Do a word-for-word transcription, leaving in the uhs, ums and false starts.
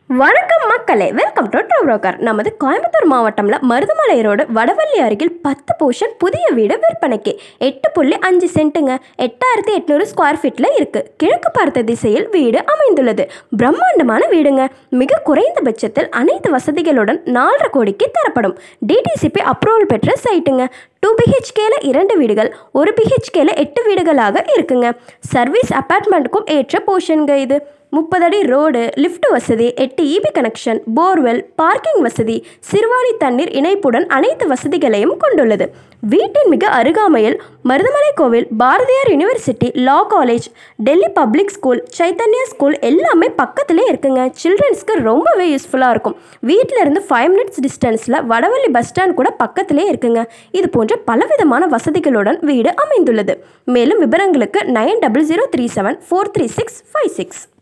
வணக்கம் மக்களே, welcome to TrueBroker. நமது கோயம்புத்தூர் மாவட்டம்ல மருதமலை ரோடு வடவள்ளி அருகில் பத்து போர்ஷன் புதிய வீடு விற்பனைக்கு. எட்டு புள்ளி அஞ்சு சென்ட்டுங்க, எட்டாயிரத்தி எட்நூறு ஸ்கொயர் ஃபீட்ல இருக்கு. கிழக்கு பார்த்த திசையில் வீடு அமைந்துள்ளது. பிரம்மாண்டமான வீடுங்க. மிக குறைந்த பட்சத்தில் அனைத்து வசதிகளுடன் நாலரை கோடிக்கு தரப்படும். டிடிசிபி அப்ரூவல் பெற்ற சைட்டுங்க. டூ பிஹெச்கேல இரண்டு வீடுகள், ஒரு பிஹெச்கேல எட்டு வீடுகளாக இருக்குங்க. சர்வீஸ் அப்பார்ட்மெண்ட்டுக்கும் ஏற்ற போர்ஷனுங்க இது. முப்பது அடி ரோடு, லிஃப்ட் வசதி, எட்டு இபி கனெக்ஷன், போர்வெல், பார்க்கிங் வசதி, சிறுவாணி தண்ணீர் இணைப்புடன் அனைத்து வசதிகளையும் கொண்டுள்ளது. வீட்டின் மிக அருகாமையில் மருதமலை கோவில், Bharathiar university, law college, Delhi public school, Chaitanya school எல்லாமே பக்கத்திலே இருக்குங்க. சில்ட்ரன்ஸ்க்கு ரொம்பவே யூஸ்ஃபுல்லாக இருக்கும். வீட்டில் இருந்து ஃபைவ் மினிட்ஸ் டிஸ்டன்ஸில் வடவள்ளி பஸ் ஸ்டாண்ட் கூட பக்கத்திலே இருக்குங்க. இது போன்ற பலவிதமான வசதிகளுடன் வீடு அமைந்துள்ளது. மேலும் விவரங்களுக்கு nine double zero three seven four three six five six.